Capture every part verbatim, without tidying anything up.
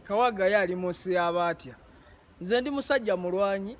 Kawagga yali munsi y'abatya. Nze ndi musajja mulwanyi.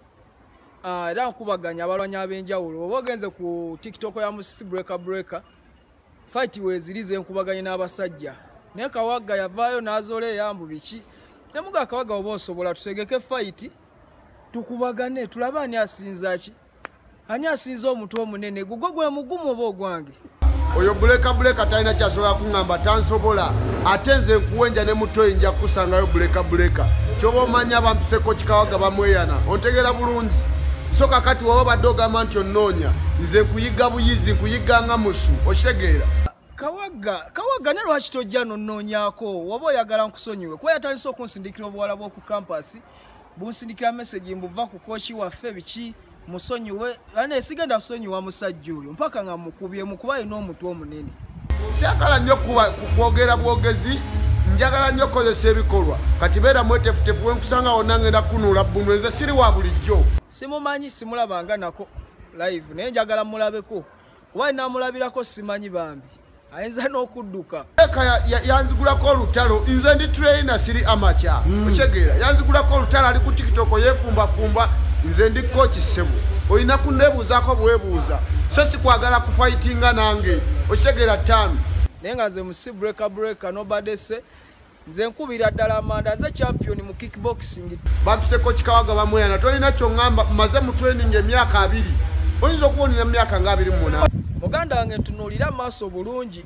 Ah, era nkubaganya abalwanyi ab'enjawulo. Oba ogenze ku TikTok ya Musisi Breaker Breaker, fight weezirize nkubaganye n'abasajja. Naye Kawagga yavaayo n'azola eyambu biki. Ne muga Kawagga oba osobola tusegeke fight, tukubagane, tulabe ani asinza ki. Ani asinza omuntu omunene, gugwe gwe mugumu oba ogwange. Oyo Breaker Breaker talina kyasobola kuŋŋamba tansobola. Ate nze nkuwenja ne muto nja kusangayo Breaker Breaker. Kyoba omanya abampise Coach Kawagga bamweyana. Ontegeera bulungi. So kakati woba badde ogamba nti onnoonya. Nze nkuyiga buyizi, nkuyiga nga musu. Okitegeera? Kawagga, Kawagga ne lwaki tojja nonnoonyaako? Woba oyagala nkusonyiwe. Kuba yatandise okunsindikira obuwala bw'oku kampasi. Bunsindikira message mbuva ku kooki waffe biki musonyiwe. Ane sigenda kusonyiwa musajja oyo. Mpaka nga mukubye mukuba alina omutwe omunene. Siyagala nnyo kwogera bwogezi, njagala nnyo kukozesa ebikolwa. Kati beera mwetefutefu we nkusanga wonna ngenda kunuula bbunwe. Nze siri wa bulijjo. Simumanyi simulabanga nako live naye njagala mulabeko. Kuba namulabirako simanyi bambi. Ayinza n'okudduka. Eka yanzigulako olutalo, nze ndi trainer siri amateur. Okitegeera? Yanzigulako olutalo ali ku TikTok yeefumbafumba, nze ndi coach Sebo. Oyina kunneebuuzaako bwebuuza. So sikwagala kufightinga nange. Okitegeera ttaano. Naye nga nze Musisi Breaker Breaker nobody se nze nkubira ddala amanda ze champion mu kickboxing. Bampise Coach Kawagga bamweyana tolina kyongamba maze mu training emyaka abiri. Oyinza okubonera mu myaka nga abiri mu munaana. Muganda wange ntunuulira amaaso bulungi.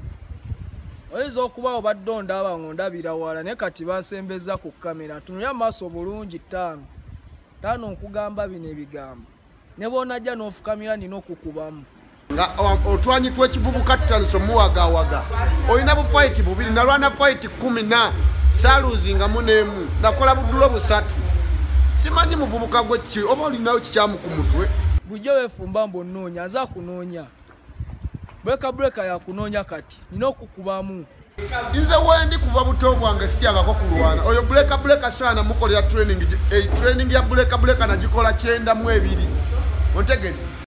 Oyinza okuba obadde ondaba ng'ondabira wala naye kati bansembeza ku kamera. Ntunuulira amaaso bulungi ttaano. Ttaano nkugamba bino ebigambo. Ne bw'onajja n'ofukamira nina okukubamu. Nga otwanyi tw'ekivubuka tutandise muwagawaga. Oyina bu fight bubiri nalwana fight kumi na saaluzingamu n'emu. Nakola budulo busatu. Simanyi muvubuka gwe ki oba olinayo kikyamu ku mutwe. Bujjo weefumba mbonnoonya aza kunoonya. Breaker Breaker yakunoonya kati nina okukubamu. Nze wendi kuva buto bwange sityangako kulwana. Oyo Breaker Breaker sana mukolera training. Eh, training ya Breaker Breaker nagikola kyenda mu ebiri. Ontegedde.